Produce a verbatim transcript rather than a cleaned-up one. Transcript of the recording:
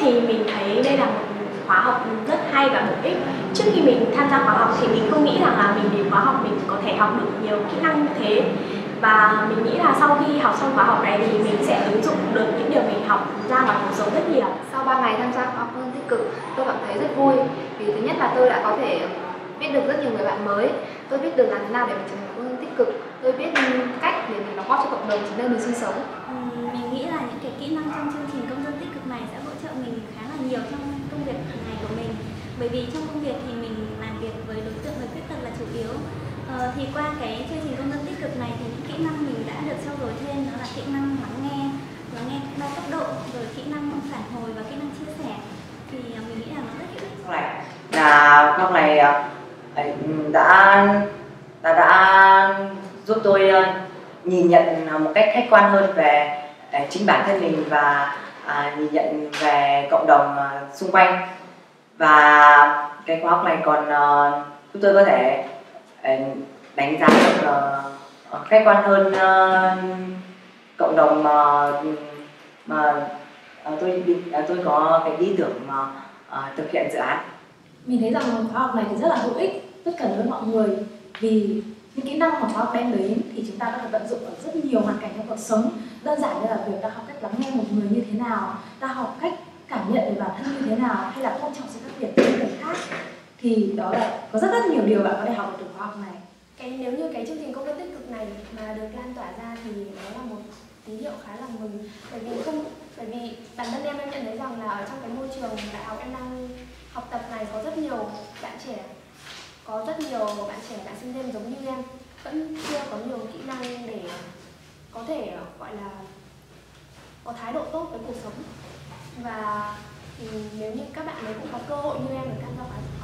thì mình thấy đây là một khóa học rất hay và bổ ích. Trước khi mình tham gia khóa học thì mình không nghĩ rằng là mình đến khóa học mình có thể học được nhiều kỹ năng như thế. Và mình nghĩ là sau khi học xong khóa học này thì mình sẽ ứng dụng được những điều mình học ra ngoài cuộc sống rất nhiều. Sau ba ngày tham gia khóa học Phương tích cực, tôi cảm thấy rất vui. Vì thứ nhất là tôi đã có thể biết được rất nhiều người bạn mới. Tôi biết được làm thế nào để mình trở thành phương tích cực. Tôi biết cách để mình đóng góp cho cộng đồng trên nơi mình sinh sống. Uhm, mình nghĩ là những cái kỹ năng trong chương trình công dân tích cực này sẽ hỗ trợ mình khá là nhiều trong công việc hàng ngày của mình. Bởi vì trong công việc thì mình làm việc với đối tượng người khuyết tật là chủ yếu. Ờ, thì qua cái chương trình công dân tích cực này thì những kỹ năng mình đã được trau dồi thêm, đó là kỹ năng lắng nghe, lắng nghe đa cấp độ, rồi kỹ năng phản hồi và kỹ năng chia sẻ. Thì mình nghĩ là nó rất hữu ích. Hôm này là hôm này đã đã đã giúp tôi nhìn nhận một cách khách quan hơn về chính bản thân mình và à, nhìn nhận về cộng đồng xung quanh. Và cái khóa học này còn uh, giúp tôi có thể uh, đánh giá được uh, khách quan hơn uh, cộng đồng mà mà uh, tôi uh, tôi có cái ý tưởng mà uh, thực hiện dự án. Mình thấy rằng khóa học này thì rất là hữu ích, tất cả với mọi người, vì những kỹ năng mà khóa học đem đến thì chúng ta có thể vận dụng ở rất nhiều hoàn cảnh trong cuộc sống. Đơn giản như là việc ta học cách lắng nghe một người như thế nào, ta học cách cảm nhận về bản thân như thế nào, hay là tôn trọng sự khác biệt của những người khác. Thì đó là có rất rất nhiều điều bạn có thể học được từ khóa học này. Cái nếu như cái chương trình công dân tích cực này mà được lan tỏa ra thì đó là một tín hiệu khá là mừng. Bởi vì không bởi vì bản thân em em nhận thấy rằng là ở trong cái môi trường đại học em đang học tập này có rất nhiều bạn trẻ, có rất nhiều bạn trẻ, bạn sinh viên giống như em vẫn chưa có nhiều kỹ năng để có thể gọi là có thái độ tốt với cuộc sống. Và thì nếu như các bạn ấy cũng có cơ hội như em được tham gia khóa